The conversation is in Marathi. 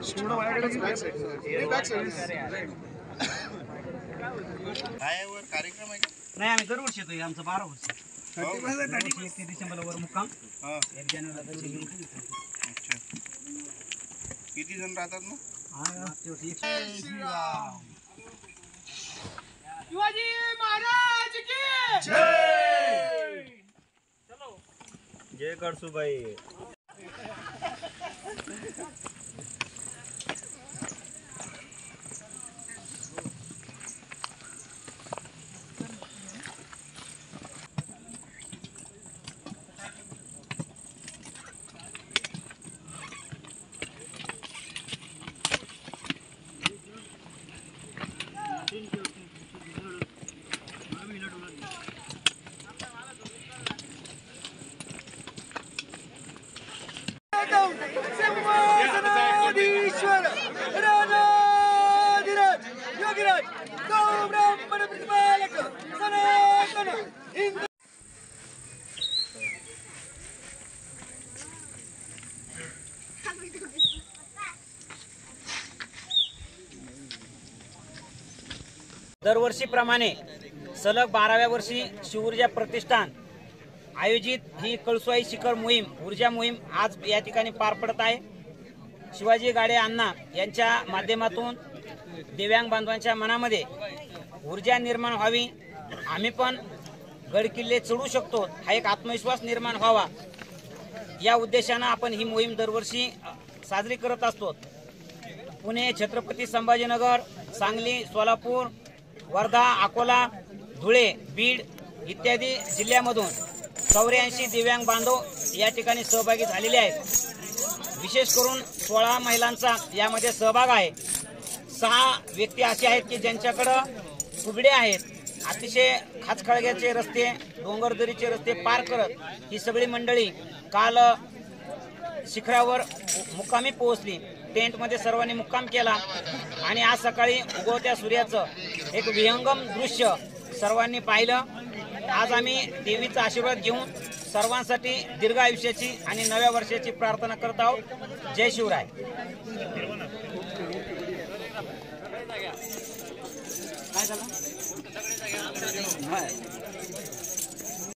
काय वर कार्यक्रम आहे का? नाही, आम्ही दरवर्षी येतो. आमचं 12 वर्ष. 31 डिसेंबरला वर मुक्काम. 1 जानेवारीला दर्शन घेऊन. अच्छा. किती जण राहतात मग? शिवाजी महाराज की जय. जय कडसूबाई. सिंहासनाधीश्वर राजाधिराज योगीराज गौ ब्राह्मण प्रतिपालक सनातन हिंदू. दरवर्षीप्रमाणे सलग 12व्या वर्षी शिवऊर्जा प्रतिष्ठान आयोजित ही कळसुबाई शिखर मोहीम ऊर्जा मोहीम आज या ठिकाणी पार पडत आहे. शिवाजी गाडे अण्णा यांच्या माध्यमातून दिव्यांग बांधवांच्या मनामध्ये ऊर्जा निर्माण व्हावी, आम्ही पण गडकिल्ले चढू शकतो हा एक आत्मविश्वास निर्माण व्हावा या उद्देशानं आपण ही मोहीम दरवर्षी साजरी करत असतो. पुणे, छत्रपती संभाजीनगर, सांगली, सोलापूर, वर्धा, अकोला, धुळे, बीड इत्यादी जिल्ह्यामधून 84 दिव्यांग बांधव या ठिकाणी सहभागी झालेले आहेत. विशेष करून 16 महिलांचा यामध्ये सहभाग आहे. 6 व्यक्ती असे आहेत की ज्यांच्याकडं कुबडे आहेत. अतिशय खाचखळग्याचे रस्ते, डोंगरदरीचे रस्ते पार करत ही सगळी मंडळी काल शिखरावर मुक्कामी पोहोचली. टेंटमध्ये सर्वांनी मुक्काम केला आणि आज सकाळी उगवत्या सूर्याचं एक विहंगम दृश्य सर्वांनी पाहिलं. आज आम्ही देवीचा आशीर्वाद घेऊन सर्वांसाठी दीर्घ आयुष्याची आणि नव्या वर्षाची प्रार्थना करत आहोत. जय शिवराय. काय झालं?